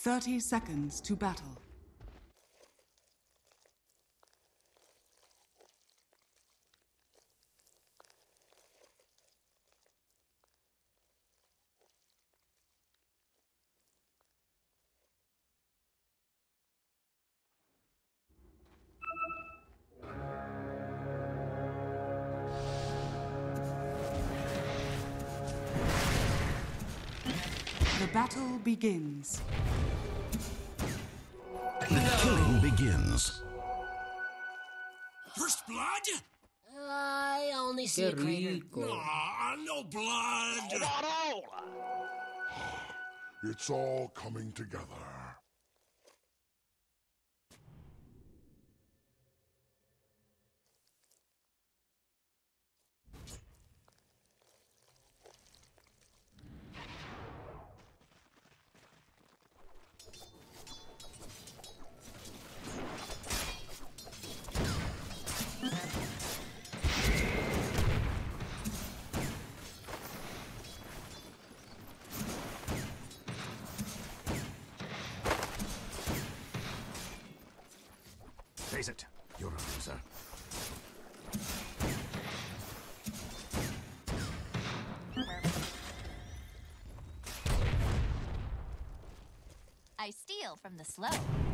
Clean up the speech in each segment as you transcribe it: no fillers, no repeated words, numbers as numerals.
30 seconds to battle. The battle begins. The killing begins. First blood? I only see Qué a crater. rico. Aw, no blood. It's all coming together. Face it, you're a loser. I steal from the slow.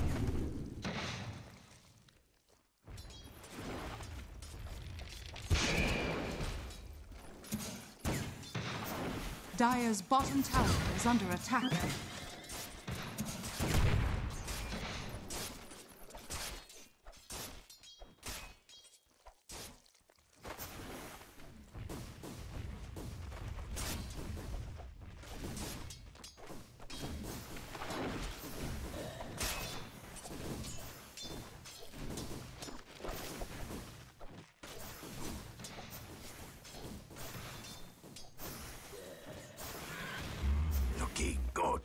Dire's bottom tower is under attack. Looking good.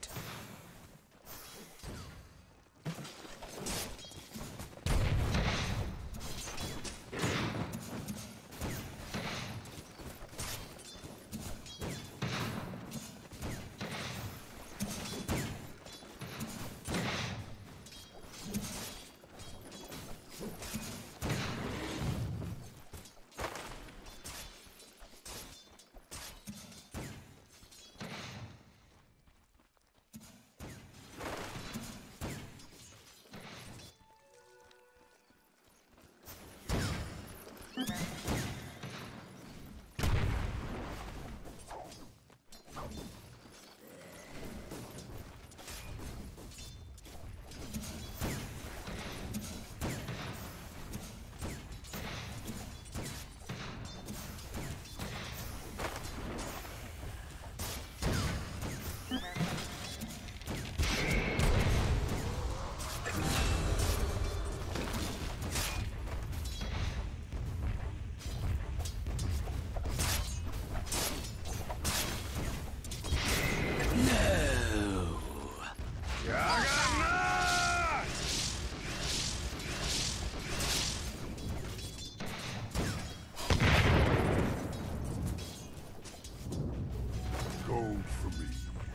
Gold for me.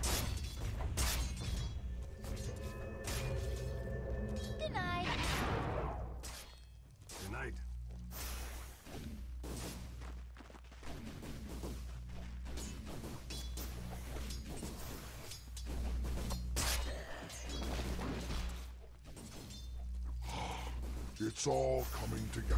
Good night. Good night. It's all coming together.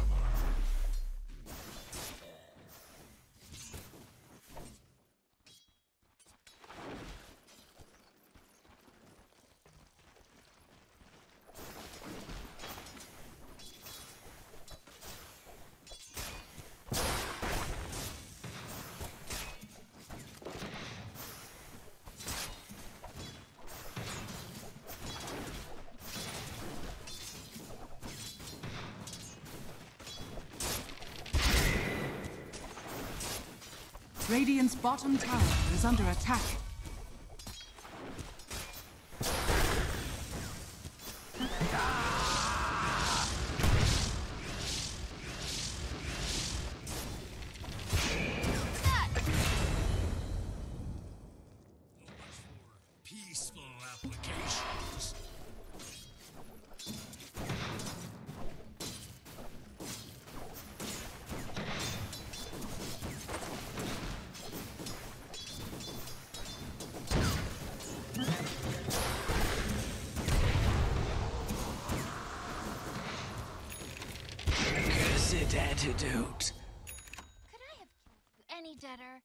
Radiant's bottom tower is under attack. Peaceful applications. perfect antidote. Could I have killed you any deader?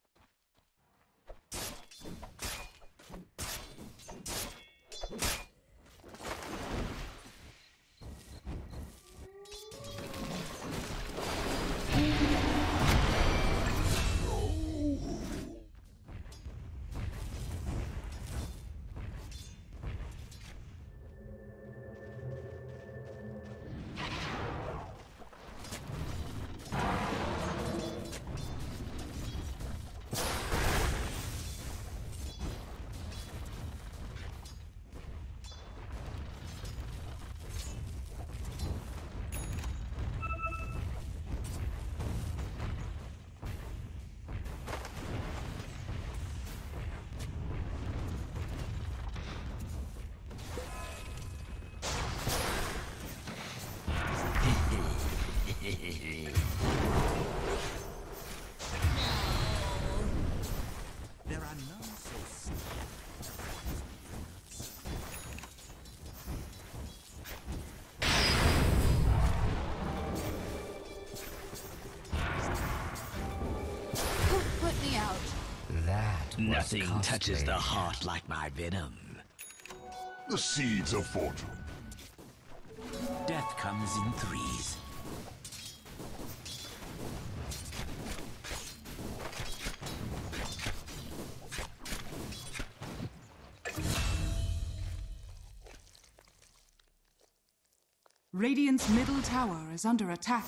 There are none so Who put me out? That was Nothing costly. touches the heart like my venom. The seeds of fortune. Death comes in threes. Radiant's middle tower is under attack.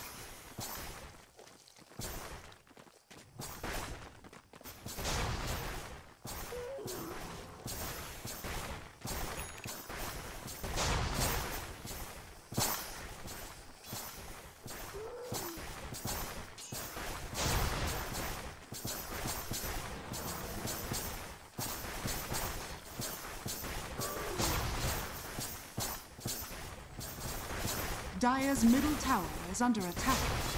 Dire's middle tower is under attack.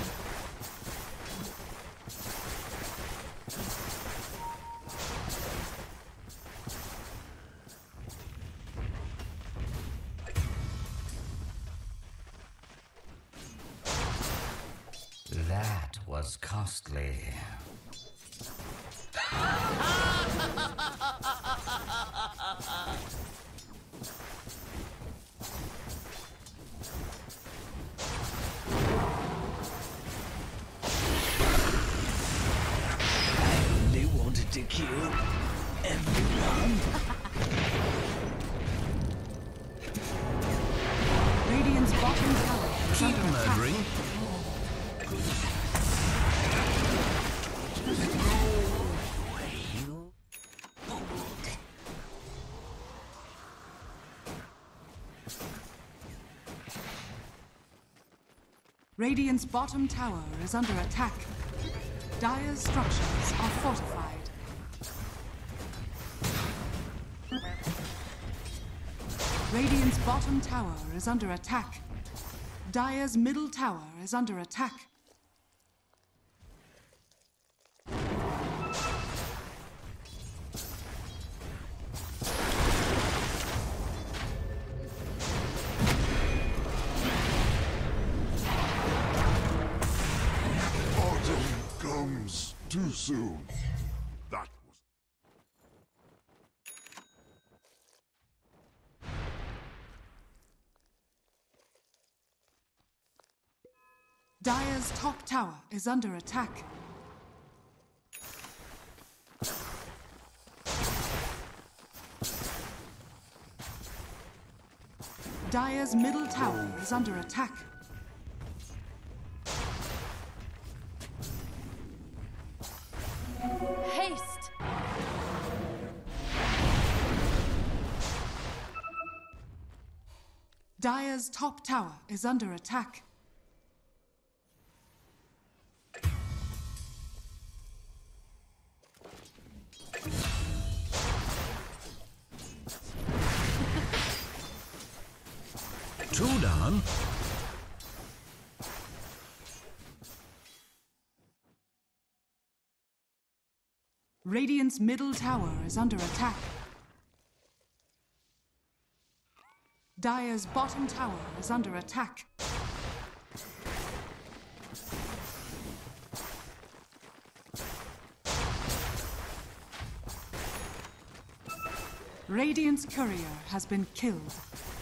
That was costly. They wanted to kill everyone. Radiant's bottom tower is Keep under attack. murdering. Radiant's bottom tower is under attack. Dire's structures are fortified. Radiant's bottom tower is under attack. Dire's middle tower is under attack. Autumn comes too soon. That was... Dire's top tower is under attack. Dire's middle tower is under attack. Haste! Dire's top tower is under attack. Two down. Radiant's middle tower is under attack. Dire's bottom tower is under attack. Radiant's courier has been killed.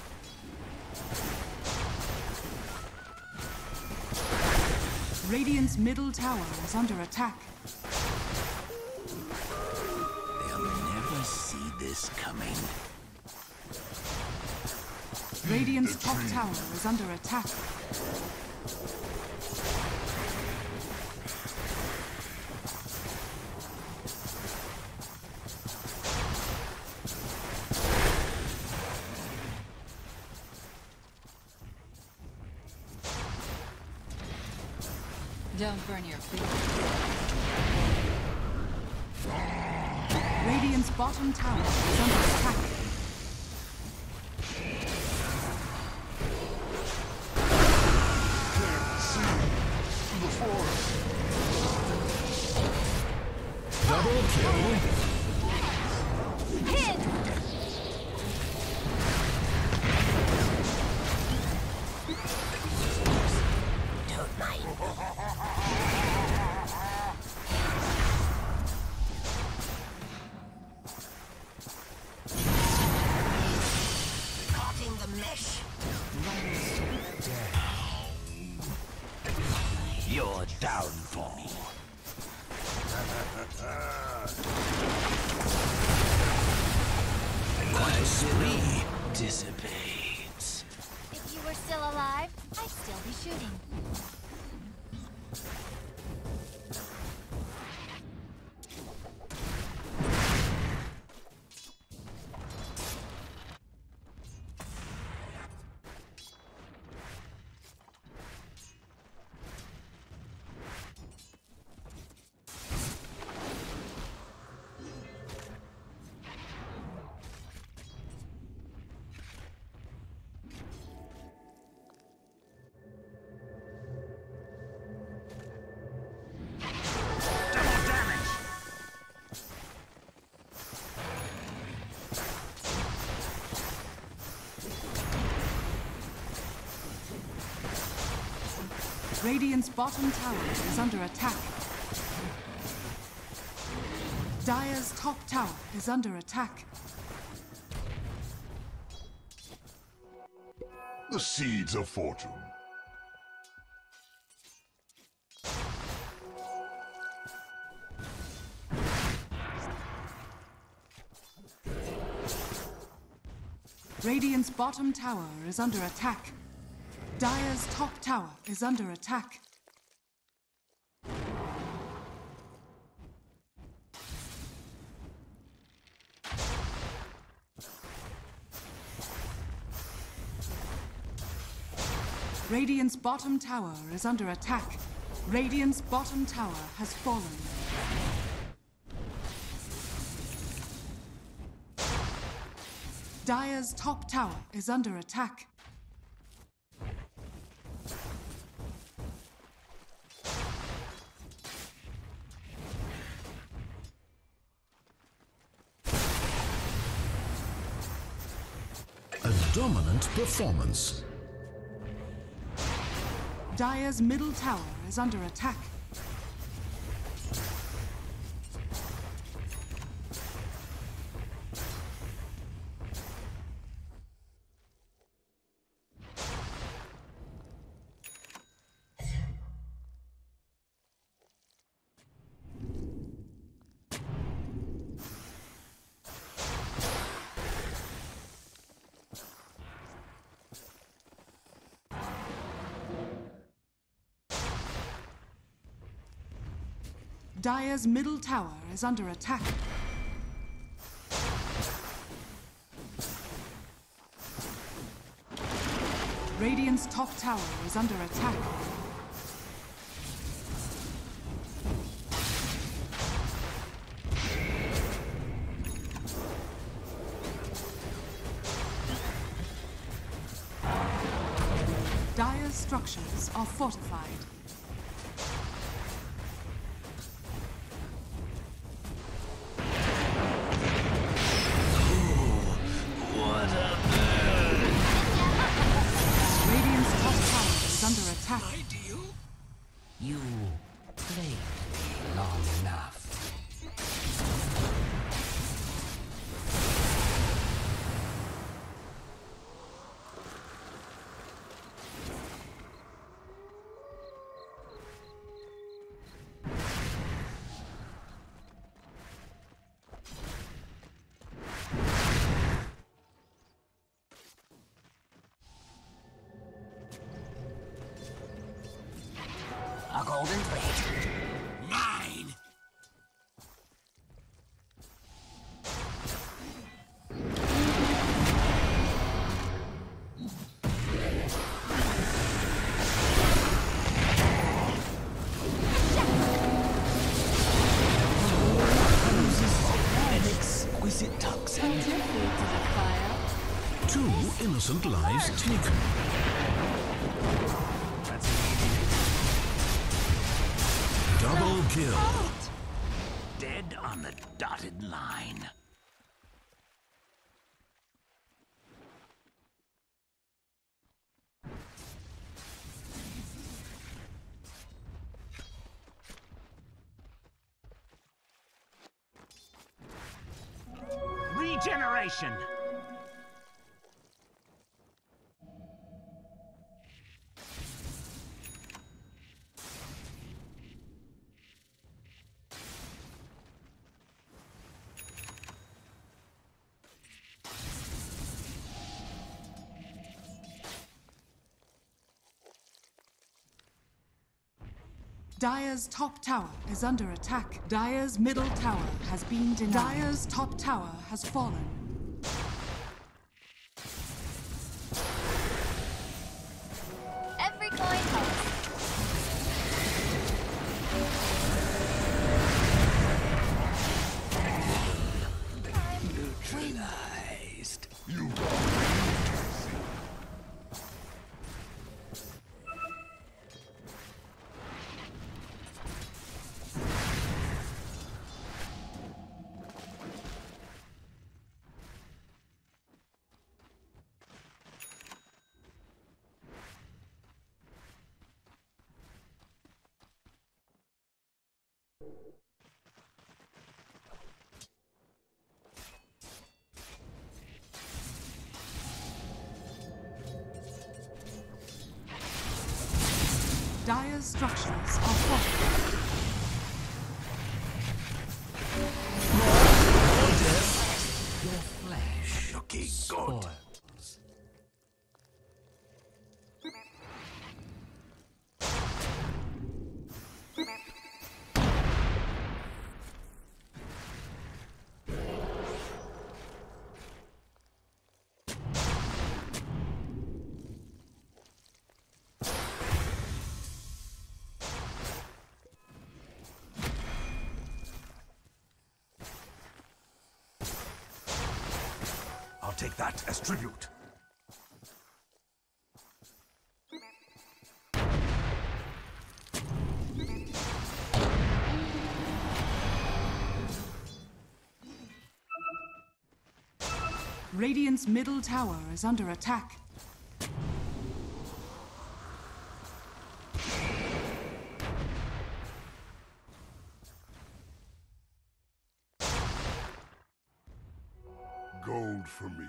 Radiant's middle tower is under attack. They'll never see this coming. Radiant's top tower is under attack. Don't burn your feet. Radiant's bottom tower is under attack. Double kill. Hit! Don't mind. Cutting the mesh. Your downfall. My spree dissipates. If you were still alive, I'd still be shooting. Radiant's bottom tower is under attack. Dire's top tower is under attack. The seeds of fortune. Radiant's bottom tower is under attack. Dire's top tower is under attack. Radiant's bottom tower is under attack. Radiant's bottom tower has fallen. Dire's top tower is under attack. A dominant performance. Dire's middle tower is under attack. Dire's middle tower is under attack. Radiant's top tower is under attack. Dire's structures are fortified. Under attack. You played long enough. golden thread. Mine! Exquisite toxin. Two innocent lives taken. Double kill. Dead on the dotted line. Regeneration! Dire's top tower is under attack. Dire's middle tower has been denied. Dire's top tower has fallen. Every coin helps. Neutralized. You Dire's structures are fortified. Your flesh looking good. spoils. I'll take that as tribute. Radiant's middle tower is under attack. Gold for me.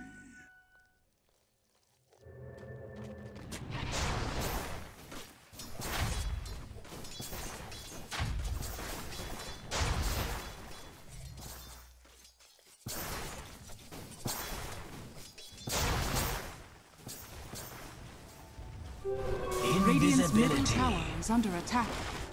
Radiant's middle tower is under attack.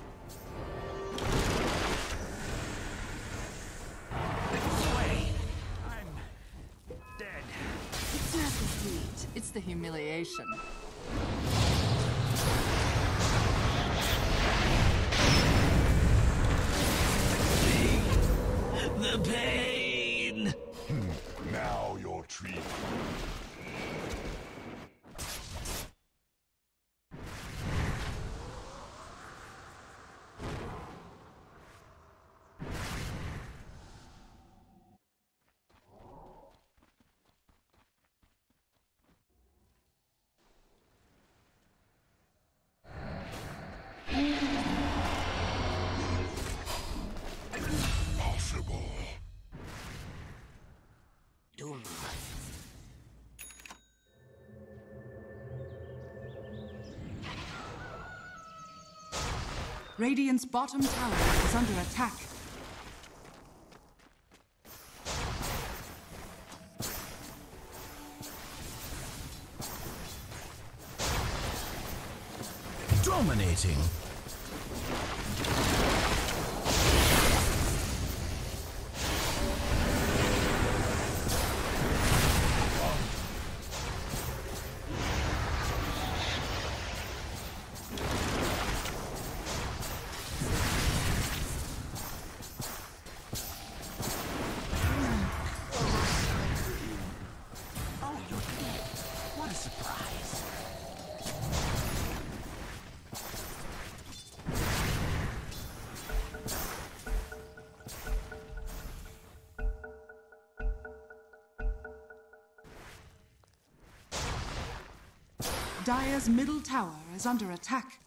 It's not the heat, it's the humiliation. The pain! Now your treat. Possible. Doom. Radiant's bottom tower is under attack. Dominating. surprise. Dire's middle tower is under attack.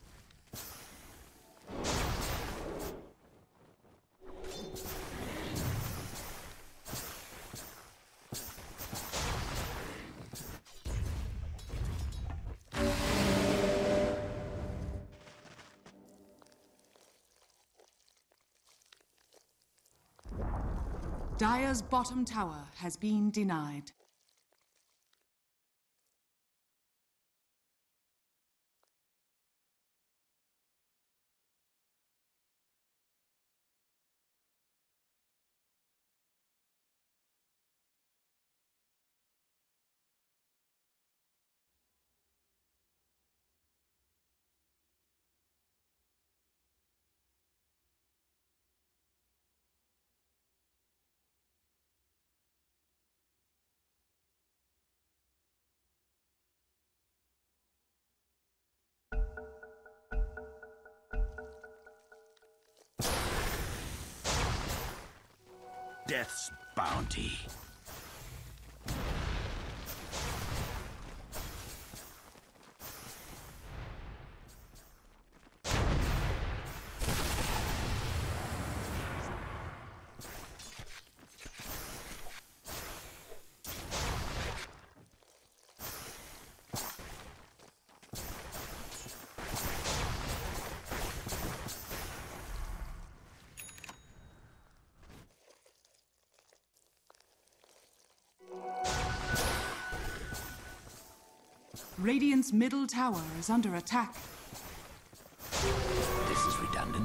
Dire's bottom tower has been denied. Death's bounty. Radiant's middle tower is under attack. This is redundant.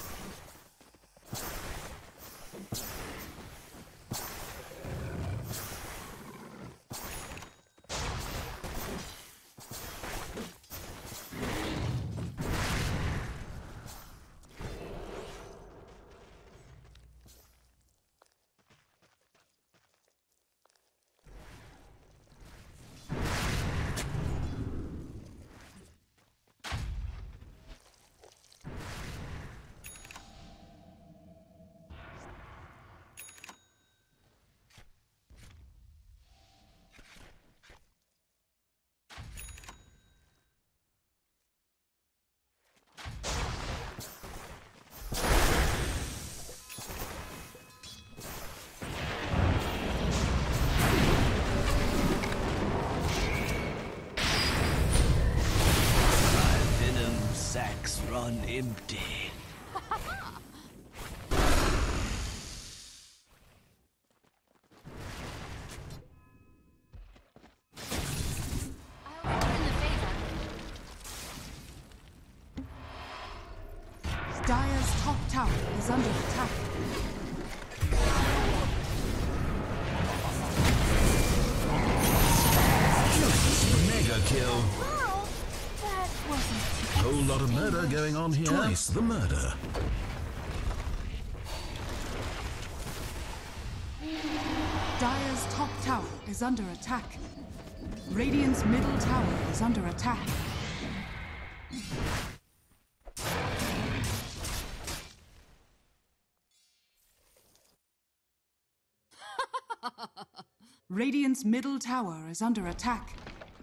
Sacks run empty. Dire's top tower is under attack. Mega kill. Girl, that wasn't Whole lot of murder going on here. Twice the murder. Dire's top tower is under attack. Radiant's middle tower is under attack. Radiant's middle tower is under attack.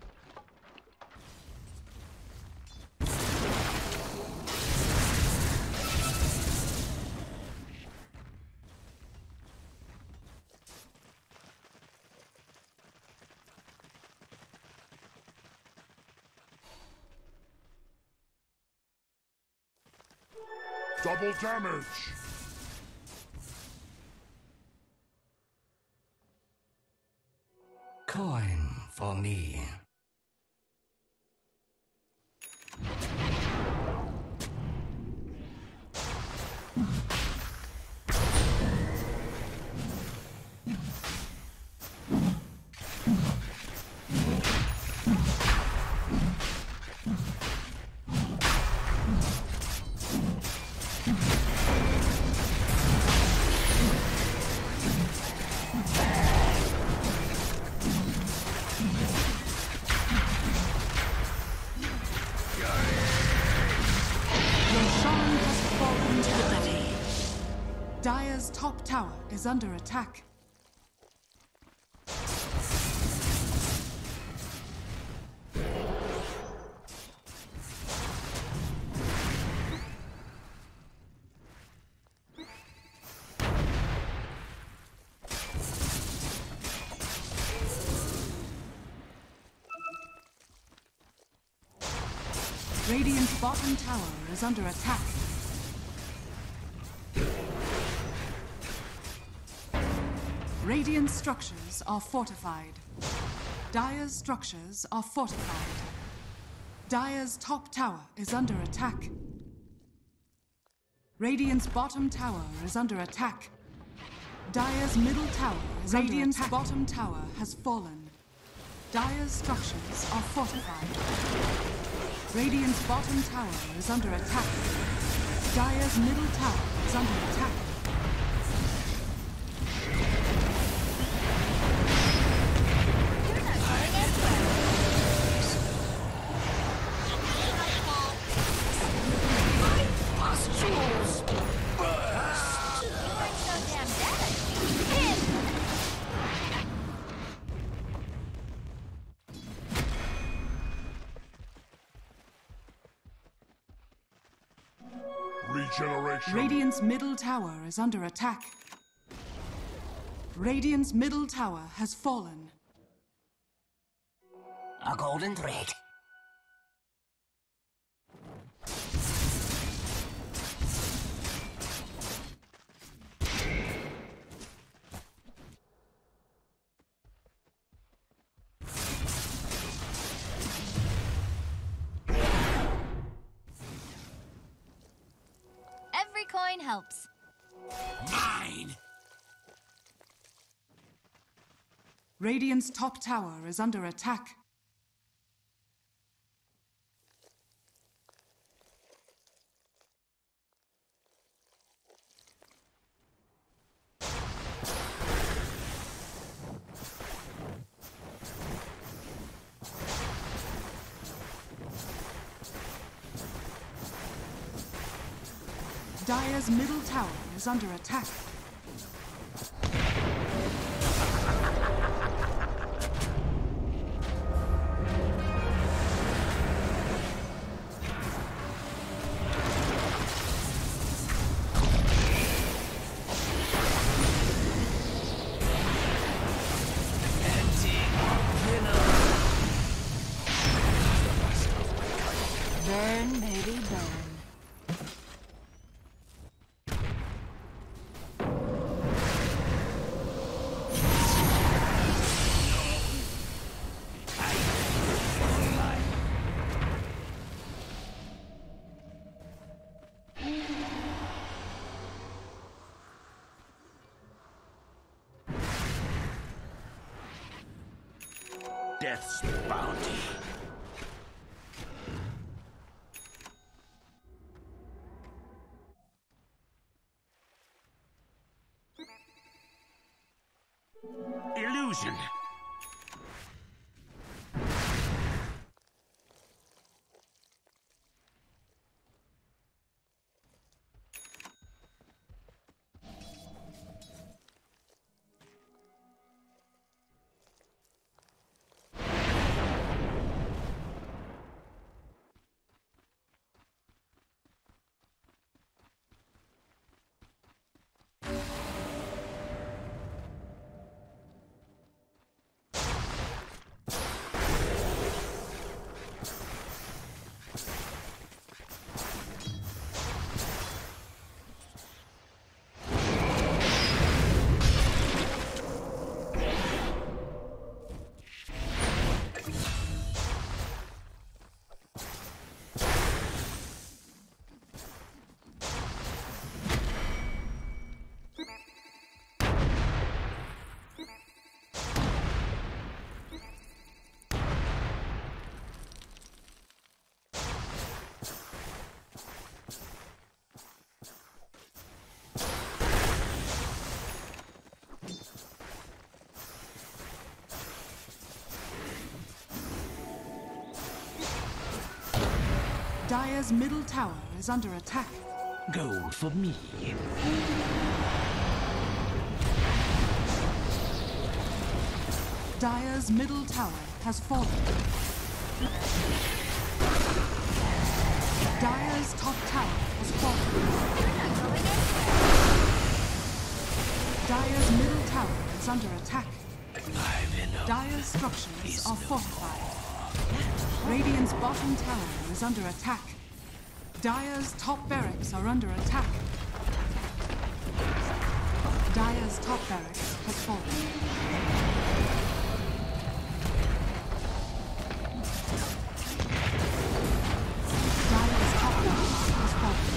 Double damage! Coin for me. Dire's top tower is under attack. Radiant's bottom tower is under attack. Radiant structures are fortified. Dire's structures are fortified. Dire's top tower is under attack. Radiant's bottom tower is under attack. Dire's middle tower is under attack. Radiant's bottom tower has fallen. Dire's structures are fortified. Radiant's bottom tower is under attack. Dire's middle tower is under attack. Regeneration. Radiant's middle tower is under attack. Radiant's middle tower has fallen. A golden thread. Every coin helps. Mine! Radiant's top tower is under attack. Dire's middle tower is under attack. Burn, baby, burn. Death's bounty. Illusion. Dire's middle tower is under attack. Gold for me. Dire's middle tower has fallen. Dire's top tower has fallen. Dire's middle tower is under attack. Dire's structures are fortified. Radiant's bottom tower is under attack. Dire's top barracks are under attack. Dire's top barracks has fallen. Dire's top barracks has fallen.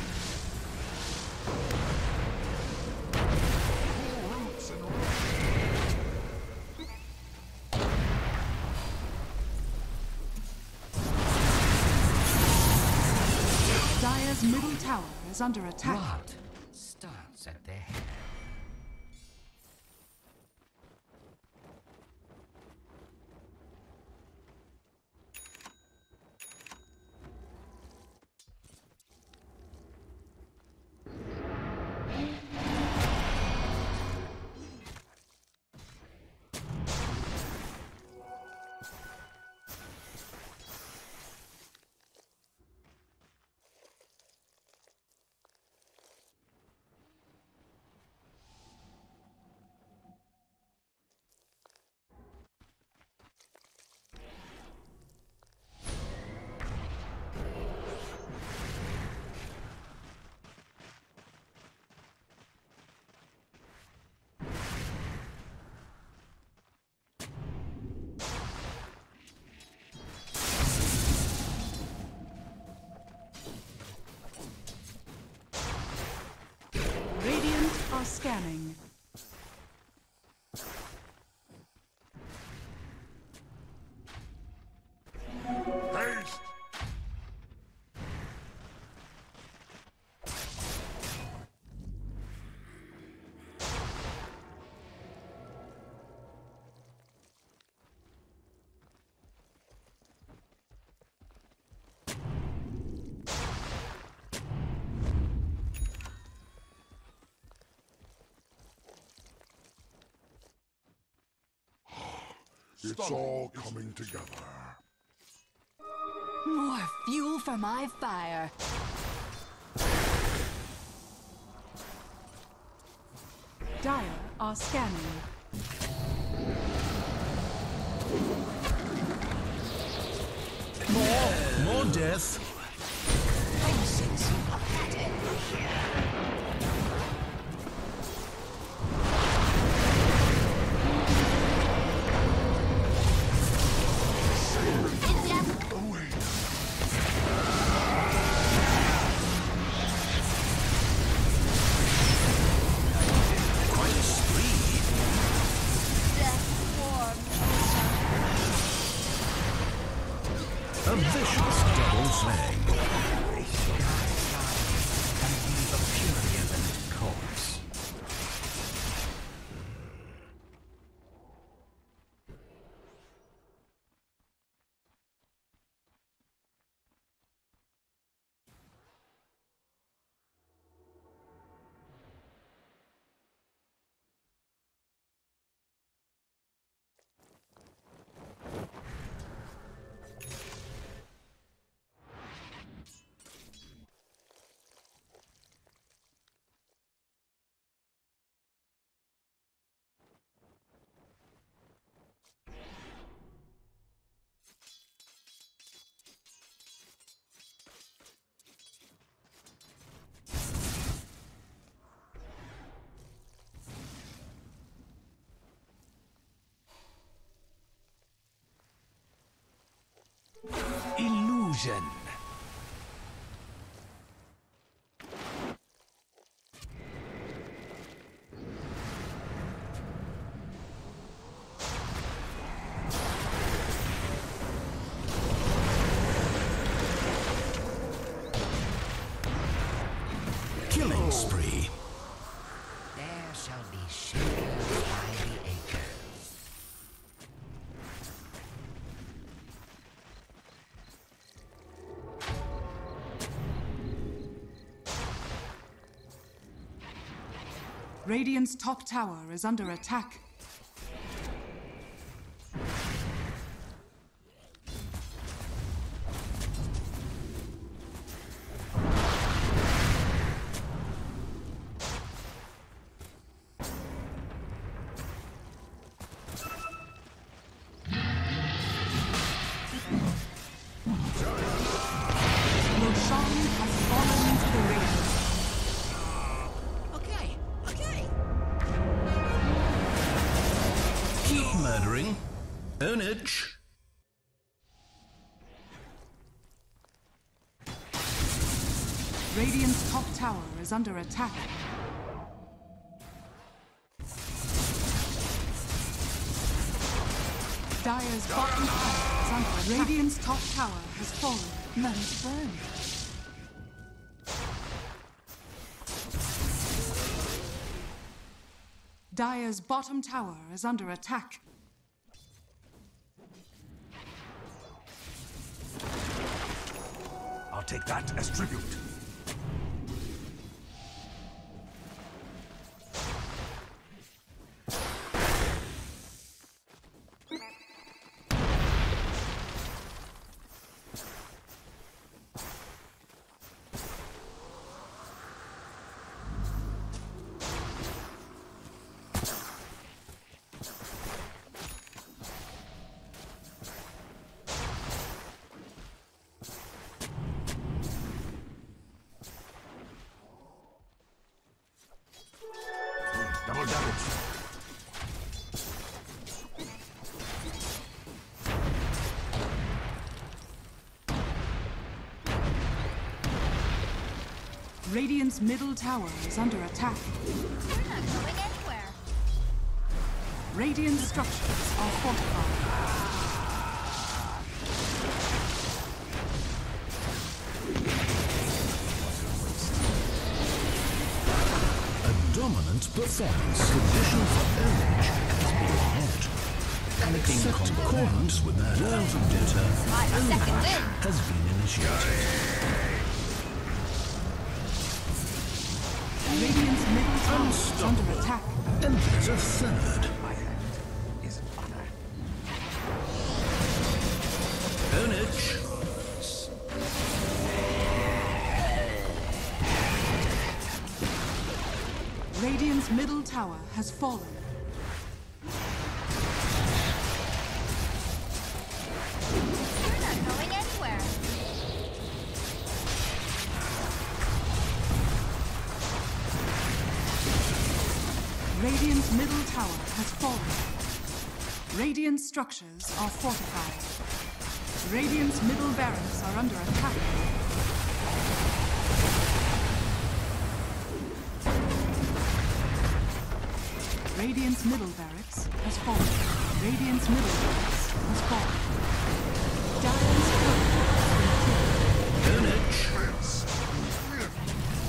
Dire's middle tower is under attack. Rot starts at the head. Are scanning. Haste! It's all coming together. More fuel for my fire. Dire are scanning. More death. A vicious double slang. The fury of an corpse. Illusion. Killing spree. There shall be shadows by the acres. Radiant's top tower is under attack. Ownage. Radiant's top tower is under attack. Dire's bottom tower is under attack. Radiant's top tower has fallen. Let it burn. Dire's bottom tower is under attack. I'll take that as tribute. Double damage. Radiant's middle tower is under attack. We're not going anywhere. Radiant structures are fortified. Dominant performance. Condition for ownage has been met. Except accordance with the laws of Dota, ownage has been initiated. Radiant's middle tower is under attack. And there's a third. My hand is honor. Ownage. Radiant's middle tower has fallen. We're not going anywhere. Radiant's middle tower has fallen. Radiant structures are fortified. Radiant's middle barracks are under attack. Radiant's middle barracks has fallen. Radiant's middle barracks has fallen. Dire's turret has been killed.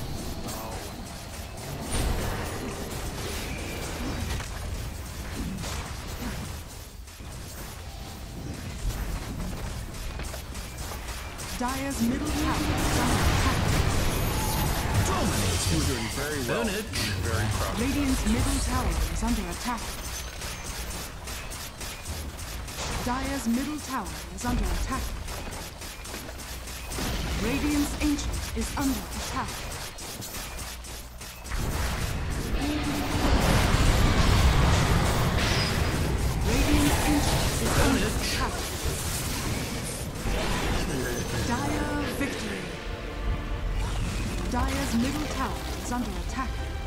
Dire's middle tower is under attack. Dominating. You're doing very well. Ownage. Very proud. Radiant's middle tower is under attack. Dire's middle tower is under attack. Radiant's ancient is under attack. Radiant's ancient is under attack. Dire victory. Dire's middle tower is under attack.